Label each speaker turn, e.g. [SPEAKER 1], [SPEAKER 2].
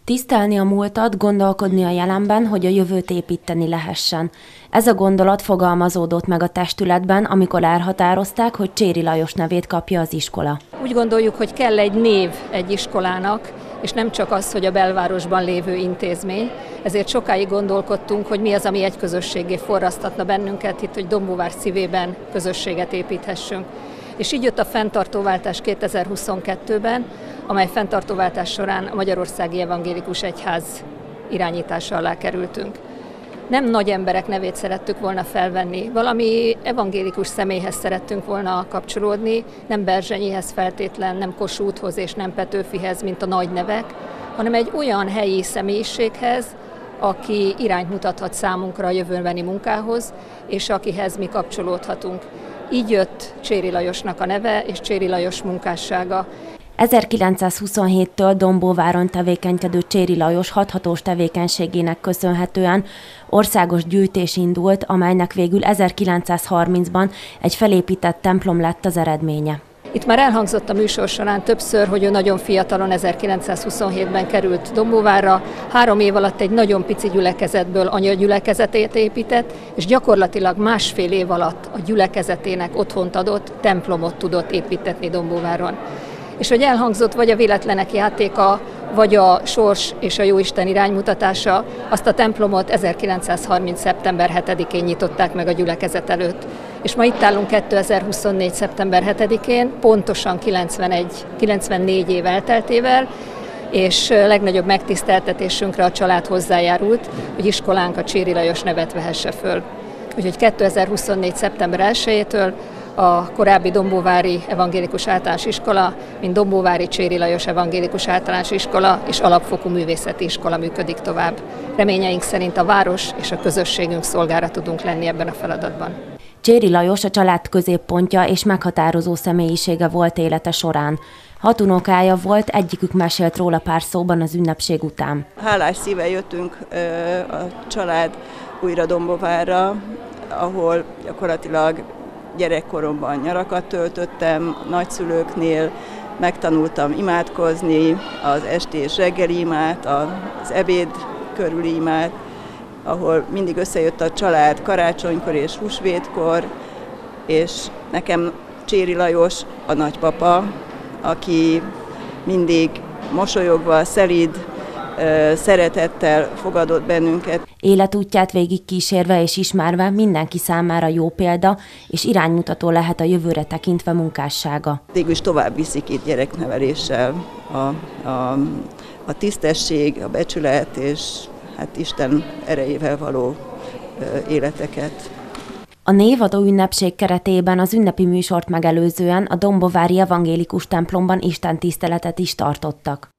[SPEAKER 1] Tisztelni a múltat, gondolkodni a jelenben, hogy a jövőt építeni lehessen. Ez a gondolat fogalmazódott meg a testületben, amikor elhatározták, hogy Cséri Lajos nevét kapja az iskola.
[SPEAKER 2] Úgy gondoljuk, hogy kell egy név egy iskolának, és nem csak az, hogy a belvárosban lévő intézmény. Ezért sokáig gondolkodtunk, hogy mi az, ami egy közösséggé forrasztatna bennünket itt, hogy Dombóvár szívében közösséget építhessünk. És így jött a fenntartóváltás 2022-ben, amely fenntartóváltás során a Magyarországi Evangélikus Egyház irányítása alá kerültünk. Nem nagy emberek nevét szerettük volna felvenni, valami evangélikus személyhez szerettünk volna kapcsolódni, nem Berzsenyihez feltétlen, nem Kossuthhoz és nem Petőfihez, mint a nagy nevek, hanem egy olyan helyi személyiséghez, aki irányt mutathat számunkra a jövőbeni munkához, és akihez mi kapcsolódhatunk. Így jött Cséri Lajosnak a neve és Cséri Lajos munkássága.
[SPEAKER 1] 1927-től Dombóváron tevékenykedő Cséri Lajos hathatós tevékenységének köszönhetően országos gyűjtés indult, amelynek végül 1930-ban egy felépített templom lett az eredménye.
[SPEAKER 2] Itt már elhangzott a műsor során többször, hogy ő nagyon fiatalon 1927-ben került Dombóvárra, 3 év alatt egy nagyon pici gyülekezetből anyagyülekezetét épített, és gyakorlatilag másfél év alatt a gyülekezetének otthont adott, templomot tudott építetni Dombóváron. És hogy elhangzott vagy a véletlenek játéka, vagy a sors és a jóisten iránymutatása, azt a templomot 1930. szeptember 7-én nyitották meg a gyülekezet előtt. És ma itt állunk 2024. szeptember 7-én, pontosan 94 év elteltével, és legnagyobb megtiszteltetésünkre a család hozzájárult, hogy iskolánk a Cséri Lajos nevet vehesse föl. Úgyhogy 2024. szeptember 1-től a korábbi Dombóvári Evangélikus Általános Iskola, mint Dombóvári Cséri Lajos Evangélikus Általános Iskola és Alapfokú Művészeti Iskola működik tovább. Reményeink szerint a város és a közösségünk szolgára tudunk lenni ebben a feladatban.
[SPEAKER 1] Cséri Lajos a család középpontja és meghatározó személyisége volt élete során. 6 unokája volt, egyikük mesélt róla pár szóban az ünnepség után.
[SPEAKER 3] Hálás szívvel jöttünk a család újra Dombóvárra, ahol gyakorlatilag gyerekkoromban nyarakat töltöttem, nagyszülőknél, megtanultam imádkozni, az esti és reggeli imát, az ebéd körüli imát, ahol mindig összejött a család karácsonykor és húsvétkor, és nekem Cséri Lajos a nagypapa, aki mindig mosolyogva, szelíd, szeretettel fogadott bennünket.
[SPEAKER 1] Életútját végig kísérve és ismerve mindenki számára jó példa és iránymutató lehet a jövőre tekintve munkássága.
[SPEAKER 3] Végül is tovább viszik itt gyerekneveléssel a tisztesség, a becsület és hát Isten erejével való életeket.
[SPEAKER 1] A névadó ünnepség keretében az ünnepi műsort megelőzően a Dombóvári Evangélikus templomban istentiszteletet is tartottak.